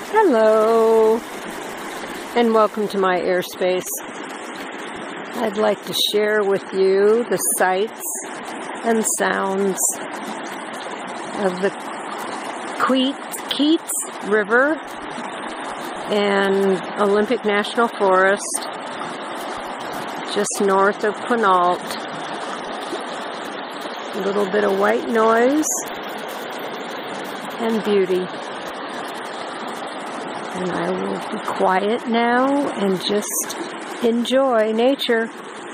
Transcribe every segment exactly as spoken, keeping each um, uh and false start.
Hello, and welcome to my airspace. I'd like to share with you the sights and sounds of the Queets River and Olympic National Forest just north of Quinault. A little bit of white noise and beauty. And I will be quiet now and just enjoy nature.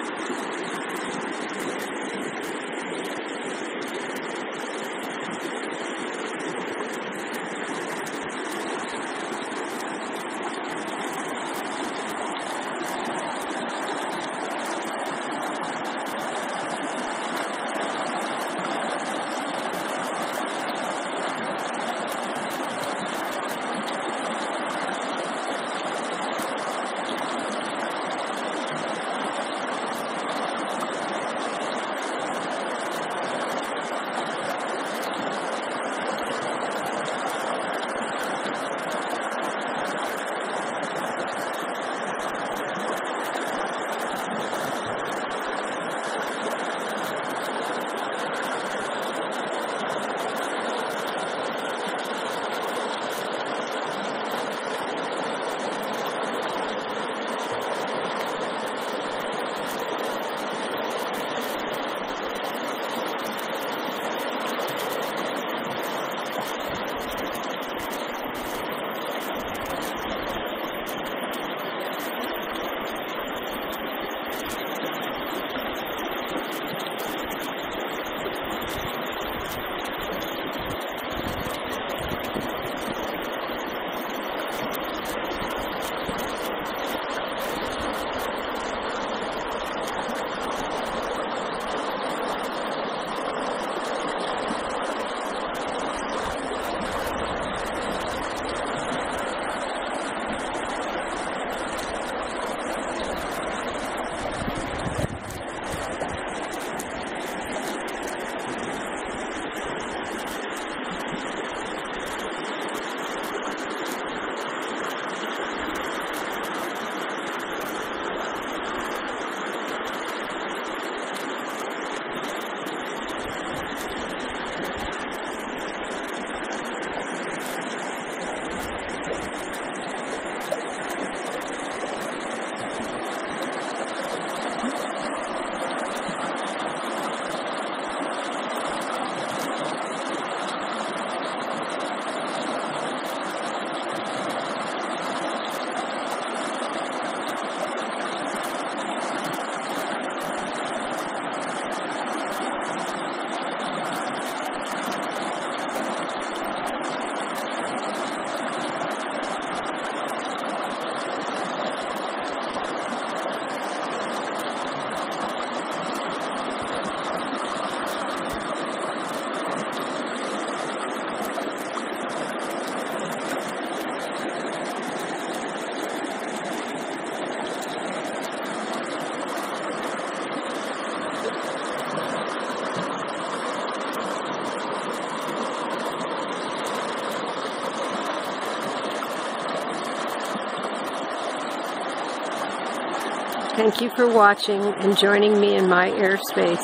Thank you for watching and joining me in my airspace.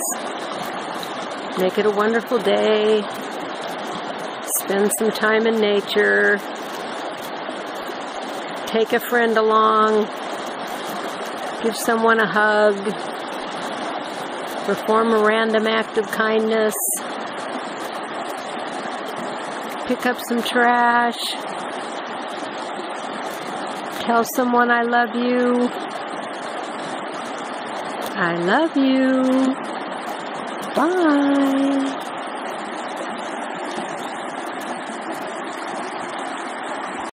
Make it a wonderful day. Spend some time in nature. Take a friend along. Give someone a hug. Perform a random act of kindness. Pick up some trash. Tell someone I love you. I love you. Bye.